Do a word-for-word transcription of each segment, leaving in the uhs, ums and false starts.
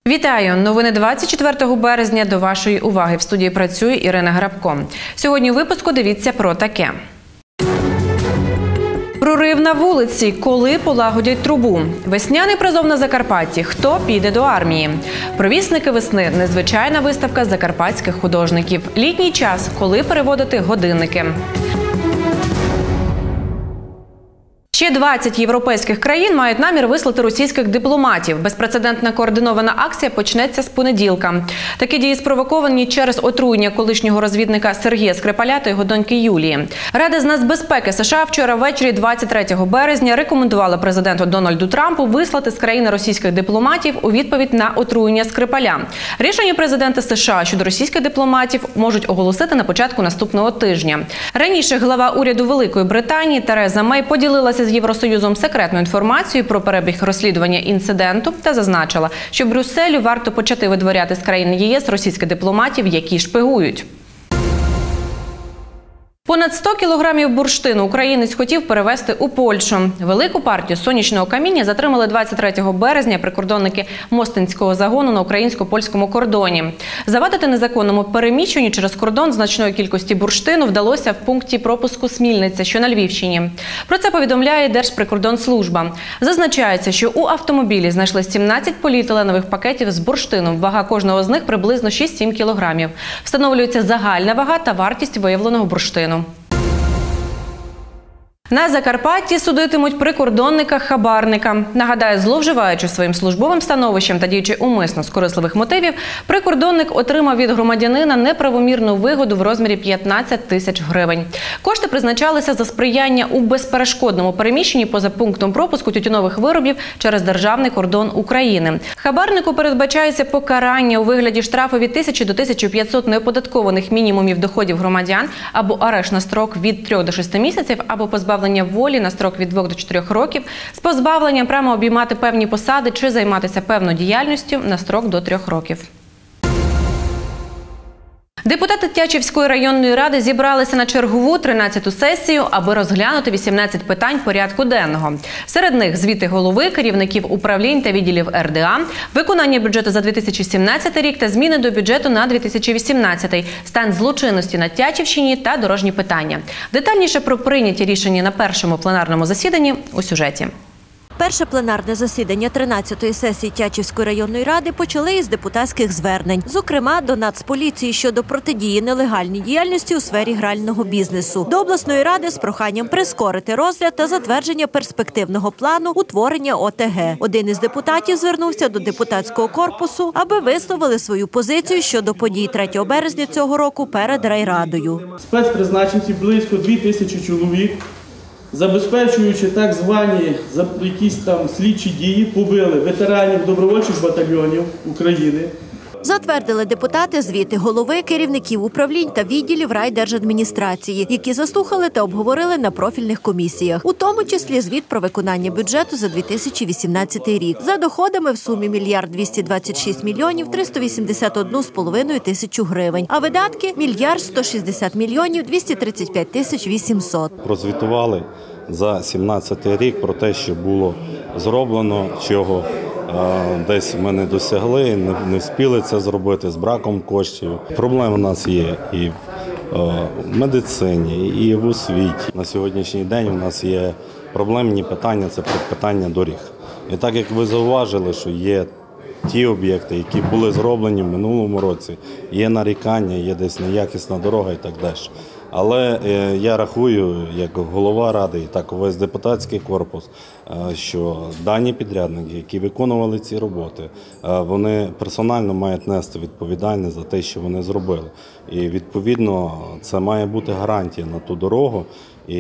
Вітаю! Новини двадцять четвертого березня до вашої уваги. В студії працює Ірина Грабко. Сьогодні у випуску дивіться про таке. Прорив на вулиці. Коли полагодять трубу? Весняний призов на Закарпатті. Хто піде до армії? Провісники весни. Незвичайна виставка закарпатських художників. Літній час. Коли переводити годинники? Ще двадцять європейських країн мають намір вислати російських дипломатів. Безпрецедентна координована акція почнеться з понеділка. Такі дії спровоковані через отруєння колишнього розвідника Сергія Скрипаля та його доньки Юлії. Рада з нацбезпеки США вчора ввечері двадцять третього березня рекомендувала президенту Дональду Трампу вислати з країни російських дипломатів у відповідь на отруєння Скрипаля. Рішення президента США щодо російських дипломатів можуть оголосити на початку наступного тижня. Раніше глава уряду Великої Британії Тереза Мей поділилася з Євросоюзом секретну інформацію про перебіг розслідування інциденту та зазначила, що Брюсселю варто почати видворяти з країн ЄС російських дипломатів, які шпигують. Понад сто кілограмів бурштину українець хотів перевезти у Польщу. Велику партію сонячного каміння затримали двадцять третього березня прикордонники Мостинського загону на українсько-польському кордоні. Завадити незаконному переміщенню через кордон значної кількості бурштину вдалося в пункті пропуску Смільниця, що на Львівщині. Про це повідомляє Держприкордонслужба. Зазначається, що у автомобілі знайшли сімнадцять поліетиленових пакетів з бурштином. Вага кожного з них приблизно шість-сім кілограмів. Встановлюється загальна вага та вартість виявленого бурштину. На Закарпатті судитимуть прикордонника-хабарника. Нагадаю, зловживаючи своїм службовим становищем та діючи умисно з корисливих мотивів, прикордонник отримав від громадянина неправомірну вигоду в розмірі п'ятнадцять тисяч гривень. Кошти призначалися за сприяння у безперешкодному переміщенні поза пунктом пропуску тютюнових виробів через державний кордон України. Хабарнику передбачається покарання у вигляді штрафу від тисячі до тисячі п'ятсот неоподаткованих мінімумів доходів громадян або арешт на строк від трьох до шести місяців, або позбавлення волі на строк від двох до чотирьох років, з позбавленням права обіймати певні посади чи займатися певною діяльністю на строк до трьох років. Депутати Тячівської районної ради зібралися на чергову тринадцяту сесію, аби розглянути вісімнадцять питань порядку денного. Серед них звіти голови, керівників управлінь та відділів ер де а, виконання бюджету за дві тисячі сімнадцятий рік та зміни до бюджету на дві тисячі вісімнадцятий, стан злочинності на Тячівщині та дорожні питання. Детальніше про прийняті рішення на першому пленарному засіданні у сюжеті. Перше пленарне засідання тринадцятої сесії Тячівської районної ради почали із депутатських звернень. Зокрема, до Нацполіції щодо протидії нелегальній діяльності у сфері грального бізнесу. До обласної ради з проханням прискорити розгляд та затвердження перспективного плану утворення о те ге. Один із депутатів звернувся до депутатського корпусу, аби висловили свою позицію щодо подій третього березня цього року перед райрадою. Спецпризначенці близько дві тисячі чоловік, забезпечуючи так звані якісь там слідчі дії, побили ветеранів добровольчих батальйонів України. Затвердили депутати звіти голови, керівників управлінь та відділів райдержадміністрації, які заслухали та обговорили на профільних комісіях. У тому числі звіт про виконання бюджету за дві тисячі вісімнадцятий рік. За доходами в сумі мільярд двісті двадцять шість мільйонів триста вісімдесят одну з половиною тисячу гривень, а видатки – мільярд сто шістдесят мільйонів двісті тридцять п'ять тисяч вісімсот. Прозвітували за сімнадцятий рік про те, що було зроблено, чого десь ми не досягли, не встигли це зробити з браком коштів. Проблеми у нас є і в медицині, і в освіті. На сьогоднішній день у нас є проблемні питання – це питання доріг. І так як ви зауважили, що є ті об'єкти, які були зроблені в минулому році, є нарікання, є десь неякісна дорога і так далі. Але я рахую, як голова ради, і так весь депутатський корпус, що дані підрядники, які виконували ці роботи, вони персонально мають нести відповідальність за те, що вони зробили. І відповідно це має бути гарантія на ту дорогу. І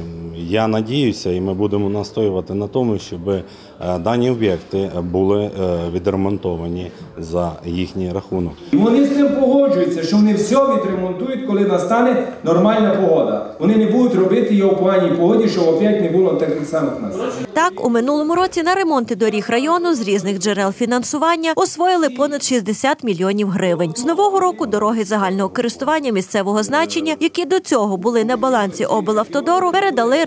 я надіюся, і ми будемо настоювати на тому, щоб дані об'єкти були відремонтовані за їхній рахунок. Вони з цим погоджуються, що вони все відремонтують, коли настане нормальна погода. Вони не будуть робити його в поганій погоді, щоб опять не було таких самих нас. Так, у минулому році на ремонти доріг району з різних джерел фінансування освоїли понад шістдесят мільйонів гривень. З нового року дороги загального користування місцевого значення, які до цього були на балансі облавтодору, передали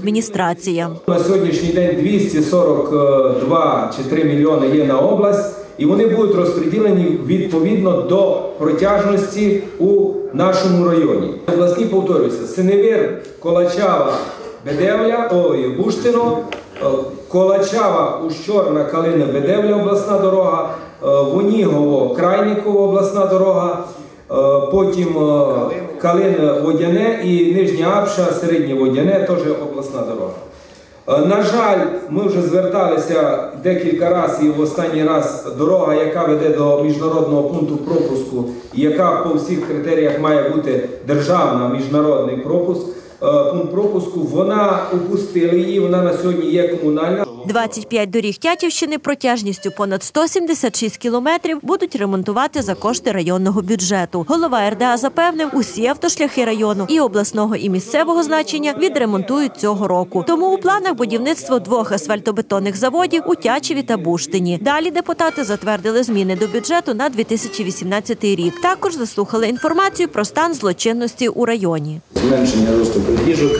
райдержадміністрація. На сьогоднішній день двісті сорок два чи три мільйони є на область і вони будуть розподілені відповідно до протяжності у нашому районі. Обласні, повторююся, Синевир, Колачава, Бедевля, ой, Буштино, Колачава, Ущорна, Калина, Бедевля, обласна дорога, Вонігово, Крайніково, обласна дорога, потім Калин, Водяне і Нижня Апша, Середнє Водяне, теж обласна дорога. На жаль, ми вже зверталися декілька разів, і в останній раз дорога, яка веде до міжнародного пункту пропуску, і яка по всіх критеріях має бути державна, міжнародний пропуск, пункт пропуску, вона упустила її, вона на сьогодні є комунальна. двадцять п'ять доріг Тячівщини протяжністю понад сто сімдесят шість кілометрів будуть ремонтувати за кошти районного бюджету. Голова ер де а запевнив, усі автошляхи району і обласного, і місцевого значення відремонтують цього року. Тому у планах будівництво двох асфальтобетонних заводів у Тячеві та Буштині. Далі депутати затвердили зміни до бюджету на дві тисячі вісімнадцятий рік. Також заслухали інформацію про стан злочинності у районі. Зменшення росту крадіжок,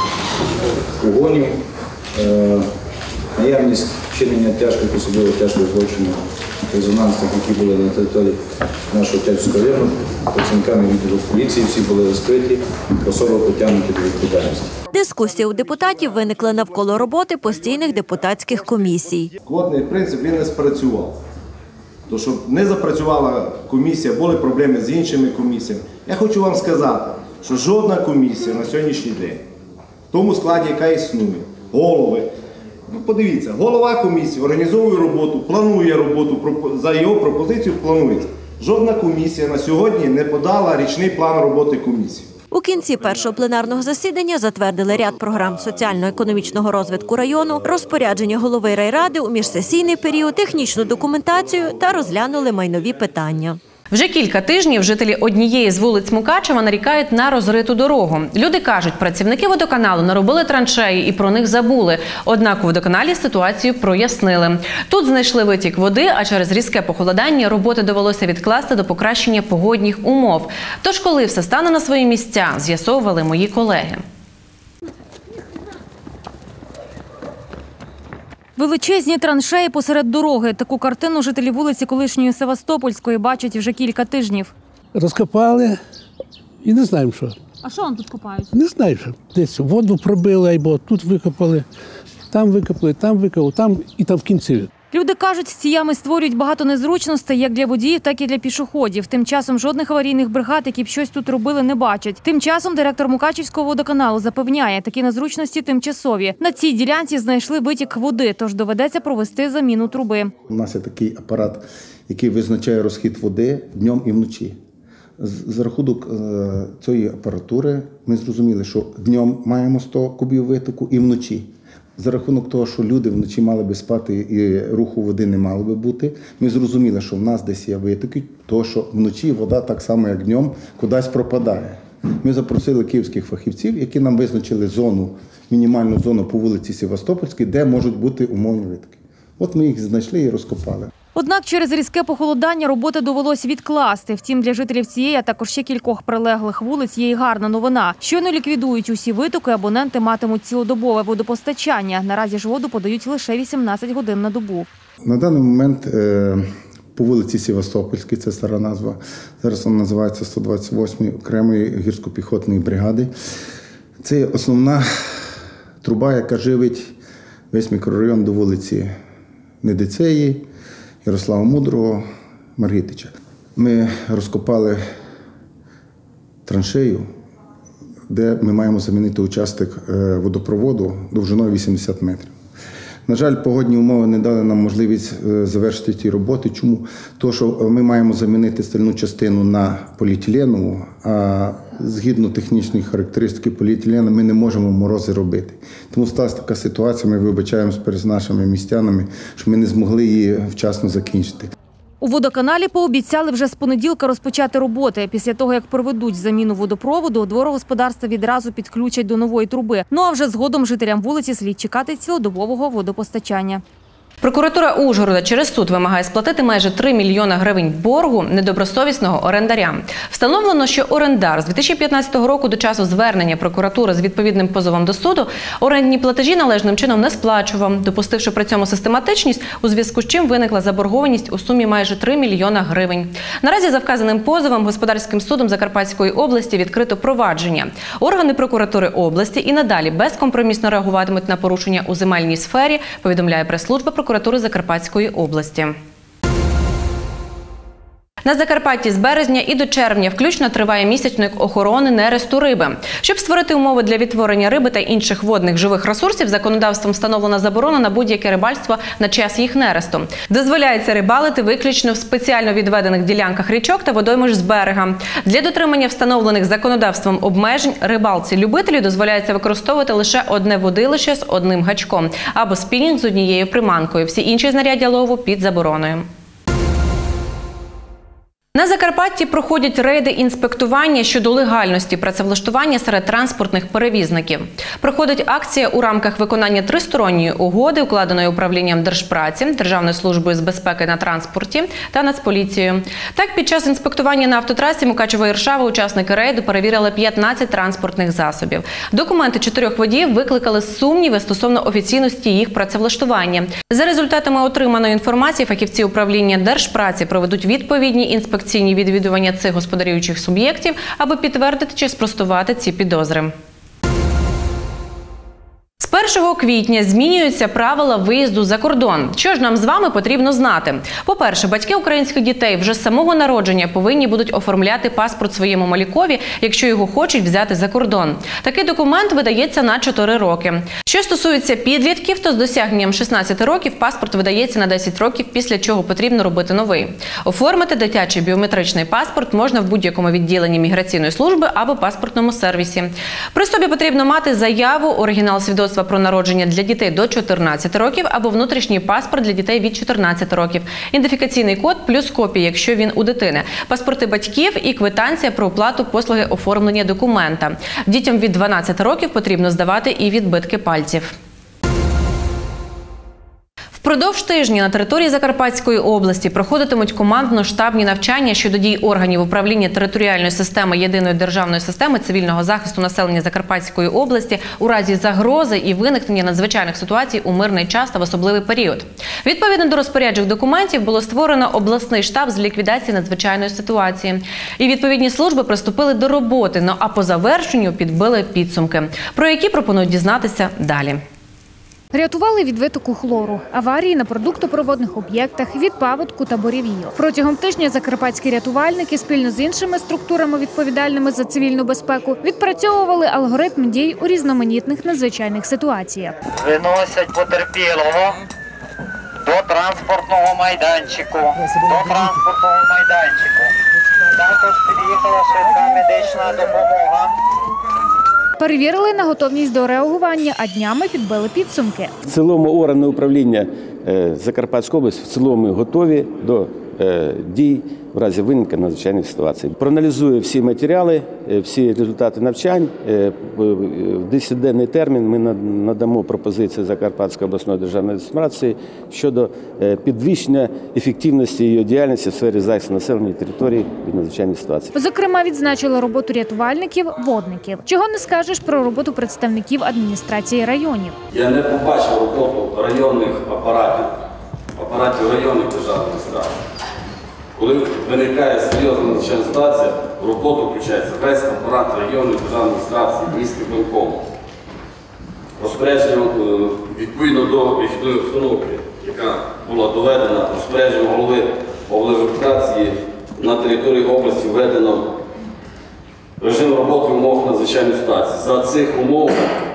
угонів, наявність вчинення тяжких, особливо тяжких злочинів резонансних, які були на території нашого Тячівського району, працівниками відділу поліції, всі були розкриті, особи потягнуті до відповідальності. Дискусія у депутатів виникла навколо роботи постійних депутатських комісій. Квотний принцип він не спрацював. То, щоб не запрацювала комісія, були проблеми з іншими комісіями. Я хочу вам сказати, що жодна комісія на сьогоднішній день, в тому складі, яка існує, голови, ну, подивіться, голова комісії організовує роботу, планує роботу, за його пропозицію планується. Жодна комісія на сьогодні не подала річний план роботи комісії. У кінці першого пленарного засідання затвердили ряд програм соціально-економічного розвитку району, розпорядження голови райради у міжсесійний період, технічну документацію та розглянули майнові питання. Вже кілька тижнів жителі однієї з вулиць Мукачева нарікають на розриту дорогу. Люди кажуть, працівники водоканалу наробили траншеї і про них забули. Однак у водоканалі ситуацію прояснили. Тут знайшли витік води, а через різке похолодання роботи довелося відкласти до покращення погодних умов. Тож, коли все стане на свої місця, з'ясовували мої колеги. Величезні траншеї посеред дороги. Таку картину жителі вулиці колишньої Севастопольської бачать вже кілька тижнів. Розкопали і не знаємо, що. А що вони тут копають? Не знаю, що. Десь воду пробили, або тут викопали, там викопали, там викопали, там і там в кінці. Люди кажуть, ці ями створюють багато незручностей як для водіїв, так і для пішоходів. Тим часом жодних аварійних бригад, які б щось тут робили, не бачать. Тим часом директор Мукачівського водоканалу запевняє, такі незручності тимчасові. На цій ділянці знайшли витік води, тож доведеться провести заміну труби. У нас є такий апарат, який визначає розхід води днем і вночі. За рахунок цієї апаратури ми зрозуміли, що днем маємо сто кубів витоку і вночі. За рахунок того, що люди вночі мали би спати і руху води не мало би бути, ми зрозуміли, що в нас десь є витоки, тому що вночі вода так само, як днем, кудись пропадає. Ми запросили київських фахівців, які нам визначили зону, мінімальну зону по вулиці Севастопольській, де можуть бути умовні витоки. От ми їх знайшли і розкопали. Однак через різке похолодання роботи довелось відкласти. Втім, для жителів цієї, а також ще кількох прилеглих вулиць є й гарна новина. Щойно ліквідують усі витоки, абоненти матимуть цілодобове водопостачання. Наразі ж воду подають лише вісімнадцять годин на добу. На даний момент по вулиці Севастопольській, це стара назва, зараз вона називається сто двадцять восьмої окремої гірсько-піхотної бригади. Це основна труба, яка живить весь мікрорайон до вулиці Недицеї, Ярослава Мудрого, Маргітича. Ми розкопали траншею, де ми маємо замінити участок водопроводу довжиною вісімдесят метрів. На жаль, погодні умови не дали нам можливість завершити ці роботи. Чому? Тому що ми маємо замінити стальну частину на поліетиленову, а згідно технічних характеристик поліетилену ми не можемо морози робити. Тому сталася така ситуація, ми вибачаємося перед нашими містянами, що ми не змогли її вчасно закінчити. У водоканалі пообіцяли вже з понеділка розпочати роботи. Після того, як проведуть заміну водопроводу, дворогосподарства відразу підключать до нової труби. Ну а вже згодом жителям вулиці слід чекати цілодобового водопостачання. Прокуратура Ужгорода через суд вимагає сплатити майже три мільйони гривень боргу недобросовісного орендаря. Встановлено, що орендар з дві тисячі п'ятнадцятого року до часу звернення прокуратури з відповідним позовом до суду орендні платежі належним чином не сплачував, допустивши при цьому систематичність, у зв'язку з чим виникла заборгованість у сумі майже три мільйона гривень. Наразі за вказаним позовом Господарським судом Закарпатської області відкрито провадження. Органи прокуратури області і надалі безкомпромісно реагуватимуть на порушення у земельній сфері, повідомляє прес-служба прокуратури Закарпатської області. На Закарпатті з березня і до червня включно триває місячник охорони нересту риби. Щоб створити умови для відтворення риби та інших водних живих ресурсів, законодавством встановлена заборона на будь-яке рибальство на час їх нересту. Дозволяється рибалити виключно в спеціально відведених ділянках річок та водоймищ з берега. Для дотримання встановлених законодавством обмежень рибалці-любителю дозволяється використовувати лише одне водилище з одним гачком або спінінг з однією приманкою. Всі інші знаряддя лову під забороною. На Закарпатті проходять рейди інспектування щодо легальності працевлаштування серед транспортних перевізників. Проходить акція у рамках виконання тристоронньої угоди, укладеної управлінням Держпраці, Державною службою з безпеки на транспорті та Нацполіцією. Так, під час інспектування на автотрасі Мукачево-Іршава учасники рейду перевірили п'ятнадцять транспортних засобів. Документи чотирьох водіїв викликали сумніви стосовно офіційності їх працевлаштування. За результатами отриманої інформації фахівці управління Держпраці проведуть відповідні інспекційні Ціні відвідування цих господарюючих суб'єктів, аби підтвердити чи спростувати ці підозри. З першого квітня змінюються правила виїзду за кордон. Що ж нам з вами потрібно знати? По-перше, батьки українських дітей вже з самого народження повинні будуть оформляти паспорт своєму малюкові, якщо його хочуть взяти за кордон. Такий документ видається на чотири роки. Що стосується підлітків, то з досягненням шістнадцяти років паспорт видається на десять років, після чого потрібно робити новий. Оформити дитячий біометричний паспорт можна в будь-якому відділенні міграційної служби або паспортному сервісі. При собі потрібно мати заяву, оригінал свідоцтва про народження для дітей до чотирнадцяти років або внутрішній паспорт для дітей від чотирнадцяти років, ідентифікаційний код плюс копія, якщо він у дитини, паспорти батьків і квитанція про оплату послуги оформлення документа. Дітям від дванадцяти років потрібно здавати і відбитки пальців. Впродовж тижня на території Закарпатської області проходитимуть командно-штабні навчання щодо дій органів управління територіальної системи Єдиної державної системи цивільного захисту населення Закарпатської області у разі загрози і виникнення надзвичайних ситуацій у мирний час та в особливий період. Відповідно до розпоряджих документів було створено обласний штаб з ліквідації надзвичайної ситуації. І відповідні служби приступили до роботи, ну а по завершенню підбили підсумки, про які пропонують дізнатися далі. Рятували від витоку хлору, аварії на продуктопроводних об'єктах, від паводку та буревію. Протягом тижня закарпатські рятувальники спільно з іншими структурами, відповідальними за цивільну безпеку, відпрацьовували алгоритм дій у різноманітних надзвичайних ситуаціях. Виносять потерпілого до транспортного майданчику. До транспортного майданчику. Також під'їхала швидка медична допомога. Перевірили на готовність до реагування, а днями підбили підсумки. В цілому органи управління Закарпатської області в цілому готові до дій в разі виникнення надзвичайних ситуацій. Проаналізує всі матеріали, всі результати навчань. В десятиденний термін ми надамо пропозиції Закарпатської обласної державної адміністрації щодо підвищення ефективності її діяльності в сфері захисту населення і території від надзвичайних ситуацій. Зокрема, відзначили роботу рятувальників, водників. Чого не скажеш про роботу представників адміністрації районів. Я не побачив роботу районних апаратів, апаратів районних державних адміністрацій. Коли виникає серйозна надзвичайна ситуація, в роботу включається весь апарат районної державної адміністрації, міських виконкомів. Розпорядження відповідно до вихідної установки, яка була доведена, розпорядженням голови облдержадміністрації на території області введено режим роботи в умовах надзвичайної ситуації. За цих умов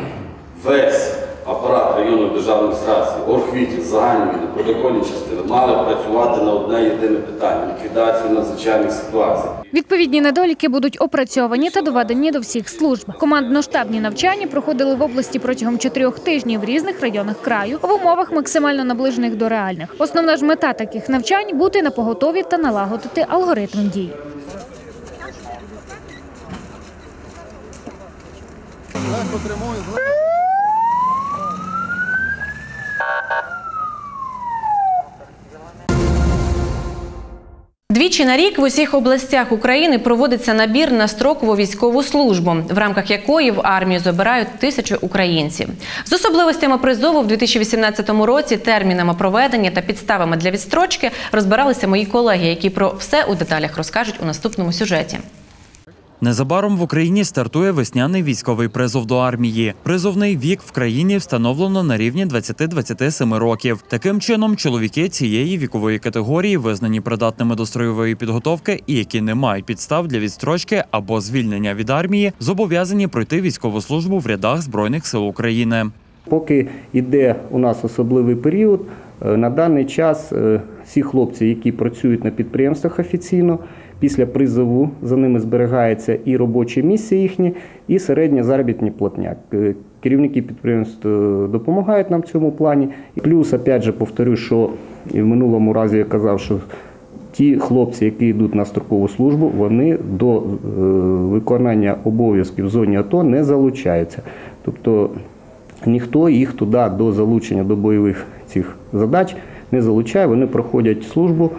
весь апарат районної державної адміністрації, оргвідділ, загальний відділ, протокольні частини мали працювати на одне єдине питання – ліквідацію надзвичайних ситуацій. Відповідні недоліки будуть опрацьовані та доведені до всіх служб. Командно-штабні навчання проходили в області протягом чотирьох тижнів в різних районах краю в умовах максимально наближених до реальних. Основна ж мета таких навчань – бути напоготові та налагодити алгоритм дій. Двічі на рік в усіх областях України проводиться набір на строкову військову службу, в рамках якої в армію забирають тисячу українців. З особливостями призову в дві тисячі вісімнадцятому році, термінами проведення та підставами для відстрочки розбиралися мої колеги, які про все у деталях розкажуть у наступному сюжеті. Незабаром в Україні стартує весняний військовий призов до армії. Призовний вік в країні встановлено на рівні двадцяти-двадцяти семи років. Таким чином, чоловіки цієї вікової категорії, визнані придатними до строєвої підготовки і які не мають підстав для відстрочки або звільнення від армії, зобов'язані пройти військову службу в рядах Збройних сил України. Поки йде у нас особливий період, на даний час всі хлопці, які працюють на підприємствах офіційно, після призову за ними зберігається і робоче місце їхнє, і середня заробітна платня. Керівники підприємств допомагають нам в цьому плані. І плюс, опять же, повторю, що і в минулому разі я казав, що ті хлопці, які йдуть на строкову службу, вони до виконання обов'язків в зоні АТО не залучаються. Тобто ніхто їх туди до залучення до бойових цих задач не залучає, вони проходять службу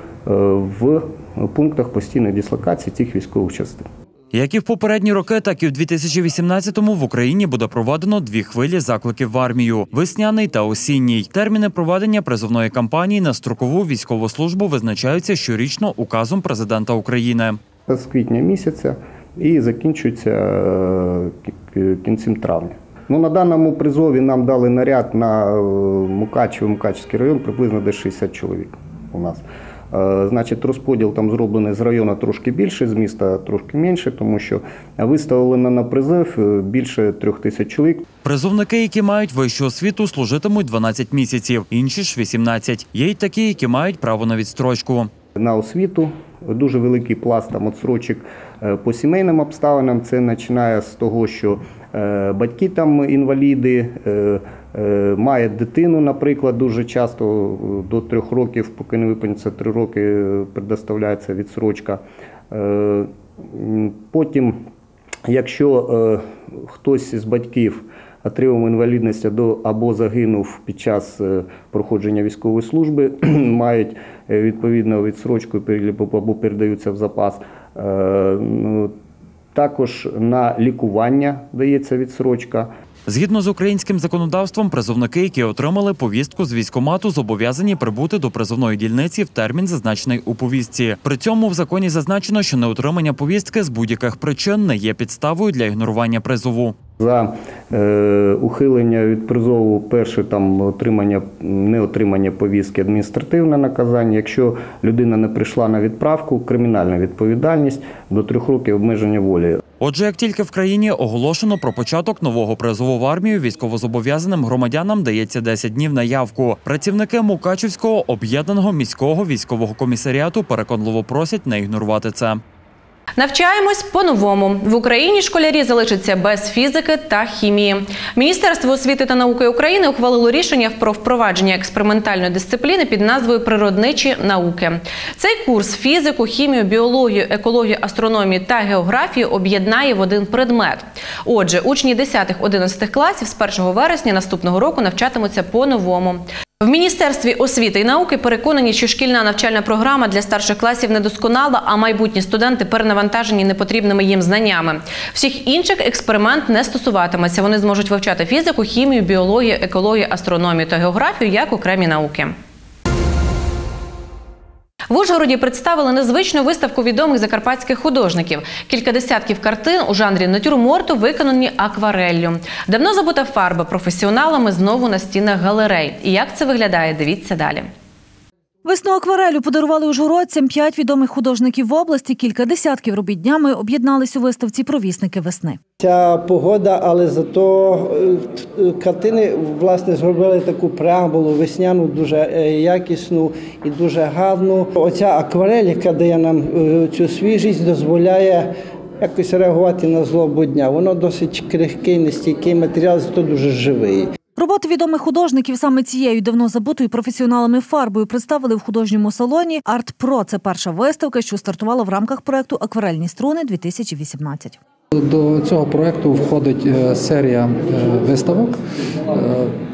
в пунктах постійної дислокації цих військових частин. Як і в попередні роки, так і в дві тисячі вісімнадцятому в Україні буде проведено дві хвилі закликів в армію – весняний та осінній. Терміни проведення призовної кампанії на строкову військову службу визначаються щорічно указом президента України. З квітня місяця і закінчується кінцем травня. Ну, на даному призові нам дали наряд на Мукачево, Мукачевський район, приблизно десь шістдесят чоловік у нас. Значить, розподіл там зроблений з району трошки більше, з міста трошки менше, тому що виставлено на призов більше трьох тисяч чоловік. Призовники, які мають вищу освіту, служитимуть дванадцять місяців, інші ж вісімнадцять. Є й такі, які мають право на відстрочку. На освіту дуже великий пласт там відстрочок по сімейним обставинам. Це починає з того, що батьки там інваліди, має дитину, наприклад, дуже часто до трьох років, поки не виповниться три роки, предоставляється відстрочка. Потім, якщо хтось з батьків отримав інвалідність або загинув під час проходження військової служби, мають відповідну відстрочку або передаються в запас. Також на лікування дається відстрочка. Згідно з українським законодавством, призовники, які отримали повістку з військкомату, зобов'язані прибути до призовної дільниці в термін, зазначений у повістці. При цьому в законі зазначено, що неотримання повістки з будь-яких причин не є підставою для ігнорування призову. За е, ухилення від призову, перше там отримання, неотримання повістки, адміністративне наказання. Якщо людина не прийшла на відправку, кримінальна відповідальність до трьох років обмеження волі. Отже, як тільки в країні оголошено про початок нового призову в армію, військовозобов'язаним громадянам дається десять днів на явку. Працівники Мукачевського об'єднаного міського військового комісаріату переконливо просять не ігнорувати це. Навчаємось по-новому. В Україні школярі залишаться без фізики та хімії. Міністерство освіти та науки України ухвалило рішення про впровадження експериментальної дисципліни під назвою «Природничі науки». Цей курс фізику, хімію, біологію, екологію, астрономію та географію об'єднає в один предмет. Отже, учні десятих-одинадцятих класів з першого вересня наступного року навчатимуться по-новому. В Міністерстві освіти і науки переконані, що шкільна навчальна програма для старших класів недосконала, а майбутні студенти перенавантажені непотрібними їм знаннями. Всіх інших експеримент не стосуватиметься. Вони зможуть вивчати фізику, хімію, біологію, екологію, астрономію та географію як окремі науки. В Ужгороді представили незвичну виставку відомих закарпатських художників. Кілька десятків картин у жанрі натюрморту виконані аквареллю. Давно забута фарба професіоналами знову на стінах галерей. І як це виглядає, дивіться далі. Весну акварелю подарували ужгородцям п'ять відомих художників в області. Кілька десятків робіт днями об'єднались у виставці «Провісники весни». Ця погода, але зато картини, власне, зробили таку преамбулу весняну, дуже якісну і дуже гарну. Оця акварель, яка дає нам цю свіжість, дозволяє якось реагувати на злобу дня. Воно досить крихкий, нестійкий матеріал, зато дуже живий. Роботи відомих художників саме цією давно забутою професіоналами фарбою представили в художньому салоні «Арт-Про». Це перша виставка, що стартувала в рамках проєкту «Акварельні струни-дві тисячі вісімнадцять». До цього проєкту входить серія виставок.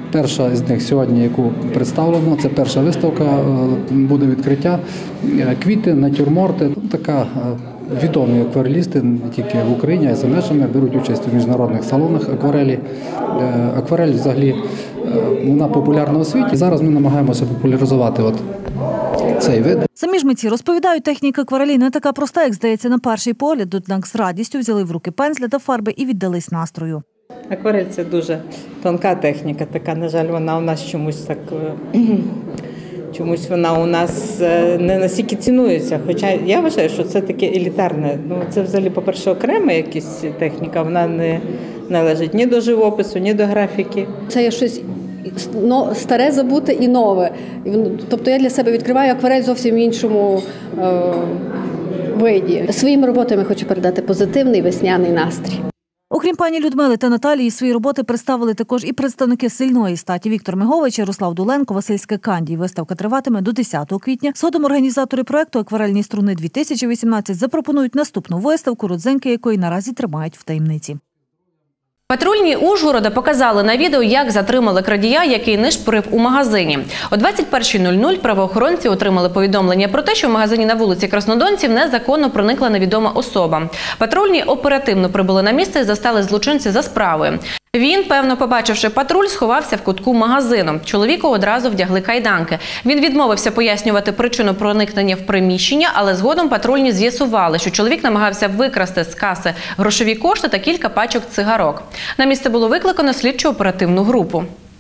Перша з них сьогодні, яку представлено, це перша виставка, буде відкриття. Квіти, натюрморти. Така відомі акварелісти не тільки в Україні, а й за межами беруть участь у міжнародних салонах акварелі. Акварель взагалі вона популярна у світі. Зараз ми намагаємося популяризувати от цей вид. Самі ж митці розповідають, техніка акварелі не така проста, як здається на перший погляд. Однак з радістю взяли в руки пензля та фарби і віддались настрою. Акварель – це дуже тонка техніка, така, на жаль, вона у нас чомусь так, чомусь вона у нас не настільки цінується. Хоча я вважаю, що це таке елітарне. Ну, це взагалі, по-перше, окрема якась техніка, вона не належить ні до живопису, ні до графіки. Це є щось старе забуте і нове. Тобто я для себе відкриваю акварель зовсім в іншому е, виді. Своїми роботами хочу передати позитивний весняний настрій. Окрім пані Людмили та Наталії, свої роботи представили також і представники сильної статі Віктор Мигович, Ярослав Дуленко, Васильська Кандій. Виставка триватиме до десятого квітня. Згодом організатори проєкту «Акварельні струни-дві тисячі вісімнадцять» запропонують наступну виставку, родзинки якої наразі тримають в таємниці. Патрульні Ужгорода показали на відео, як затримали крадія, який нишпорив у магазині. О двадцять першій нуль нуль правоохоронці отримали повідомлення про те, що в магазині на вулиці Краснодонців незаконно проникла невідома особа. Патрульні оперативно прибули на місце і застали злочинця за справою. Він, певно побачивши патруль, сховався в кутку магазину. Чоловіку одразу вдягли кайданки. Він відмовився пояснювати причину проникнення в приміщення, але згодом патрульні з'ясували, що чоловік намагався викрасти з каси грошові кошти та кілька пачок цигарок. На місце було викликано слідчо-оперативну групу.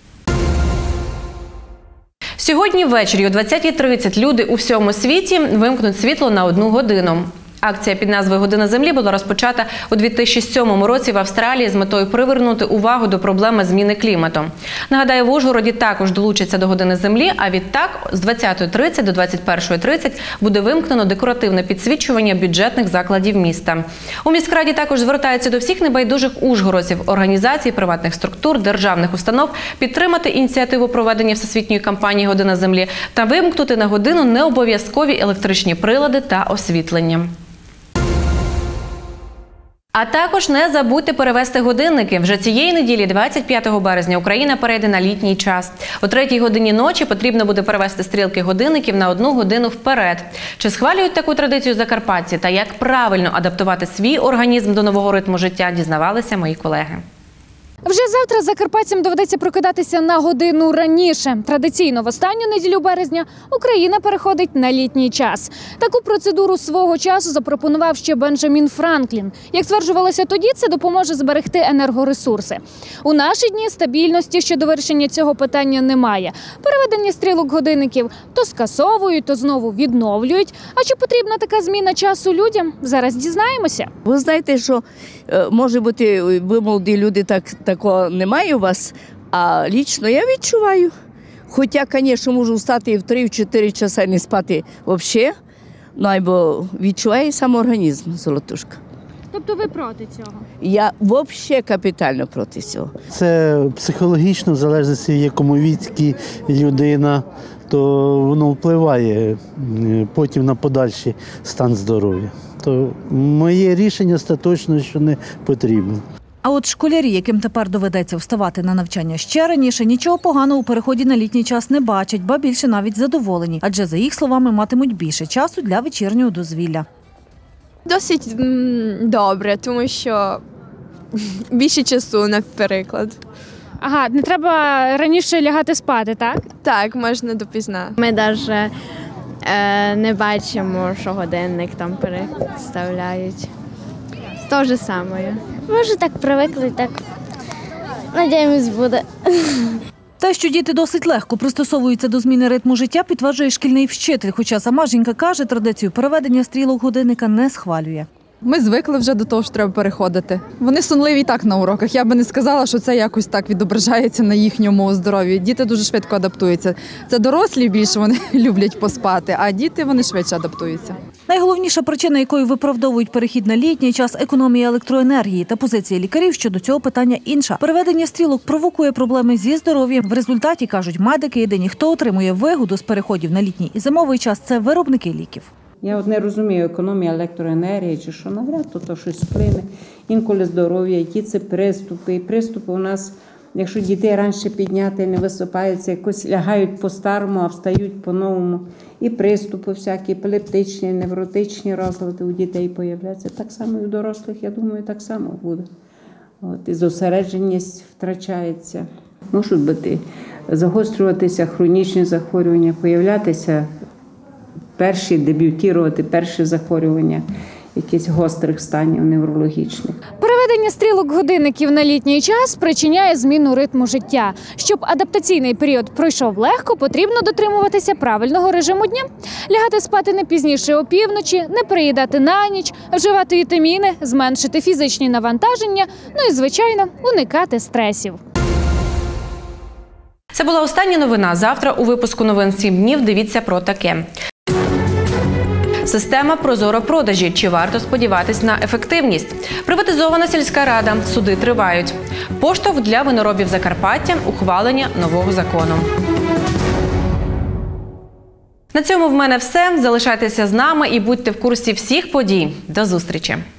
Сьогодні ввечері о двадцятій тридцять люди у всьому світі вимкнуть світло на одну годину. Акція під назвою «Година Землі» була розпочата у дві тисячі сьомому році в Австралії з метою привернути увагу до проблеми зміни клімату. Нагадаю, в Ужгороді також долучаться до «Години Землі», а відтак з двадцятої тридцять до двадцять першої тридцять буде вимкнено декоративне підсвічування бюджетних закладів міста. У міськраді також звертаються до всіх небайдужих ужгородців, організацій, приватних структур, державних установ підтримати ініціативу проведення всесвітньої кампанії «Година Землі» та вимкнути на годину необов'язкові електричні прилади та освітлення. А також не забудьте перевести годинники. Вже цієї неділі, двадцять п'ятого березня, Україна перейде на літній час. О третій годині ночі потрібно буде перевести стрілки годинників на одну годину вперед. Чи схвалюють таку традицію закарпатці та як правильно адаптувати свій організм до нового ритму життя, дізнавалися мої колеги. Вже завтра закарпатцям доведеться прокидатися на годину раніше. Традиційно в останню неділю березня Україна переходить на літній час. Таку процедуру свого часу запропонував ще Бенджамін Франклін. Як стверджувалося тоді, це допоможе зберегти енергоресурси. У наші дні стабільності щодо вирішення цього питання немає. Переведення стрілок годинників то скасовують, то знову відновлюють. А чи потрібна така зміна часу людям? Зараз дізнаємося. Ви знаєте, що може бути, ви молоді люди, так такого немає у вас, а лічно я відчуваю. Хоча, звісно, можу встати і в три-чотири часа і не спати взагалі, ну, або відчуває сам організм, Золотушка. Тобто ви проти цього? Я взагалі капітально проти цього. Це психологічно, в залежності в якому віці людина, то воно впливає потім на подальший стан здоров'я. То моє рішення остаточно, що не потрібно. А от школярі, яким тепер доведеться вставати на навчання ще раніше, нічого поганого у переході на літній час не бачать, ба більше навіть задоволені. Адже, за їх словами, матимуть більше часу для вечірнього дозвілля. Досить добре, тому що більше часу, наприклад. Ага, не треба раніше лягати спати, так? Так, можна допізна. Ми навіть е, не бачимо, що годинник там переставляють. Те ж саме. Може, так привикли, так, надіємось, буде. Те, що діти досить легко пристосовуються до зміни ритму життя, підтверджує шкільний вчитель. Хоча сама жінка каже, традицію переведення стрілок годинника не схвалює. Ми звикли вже до того, що треба переходити. Вони сонливі і так на уроках. Я би не сказала, що це якось так відображається на їхньому здоров'ї. Діти дуже швидко адаптуються. Це дорослі більше вони люблять поспати, а діти вони швидше адаптуються. Найголовніша причина, якою виправдовують перехід на літній час – економія електроенергії. Та позиція лікарів щодо цього питання інша. Переведення стрілок провокує проблеми зі здоров'ям. В результаті, кажуть медики, єдині, хто отримує вигоду з переходів на літній і зимовий час – це виробники ліків. Я от не розумію, економія електроенергії чи що, навряд то, то щось вплине. Інколи здоров'я, які це приступи. І приступи у нас Якщо дітей раніше підняти, не висипаються, якось лягають по-старому, а встають по-новому. І приступи всякі, епілептичні, невротичні розлади у дітей появляються. Так само і у дорослих, я думаю, так само буде. От, і зосередженість втрачається. Можуть бути загострюватися хронічні захворювання, появлятися перші, дебютувати перші захворювання якихось гострих станів неврологічних. Переведення стрілок годинників на літній час спричиняє зміну ритму життя. Щоб адаптаційний період пройшов легко, потрібно дотримуватися правильного режиму дня. Лягати спати не пізніше опівночі, не переїдати на ніч, вживати вітаміни, зменшити фізичні навантаження, ну і, звичайно, уникати стресів. Це була остання новина. Завтра у випуску новин «сім днів» дивіться про таке. Система «Прозоро-продажі». Чи варто сподіватись на ефективність? Приватизована сільська рада. Суди тривають. Поштовх для виноробів Закарпаття. Ухвалення нового закону. На цьому в мене все. Залишайтеся з нами і будьте в курсі всіх подій. До зустрічі!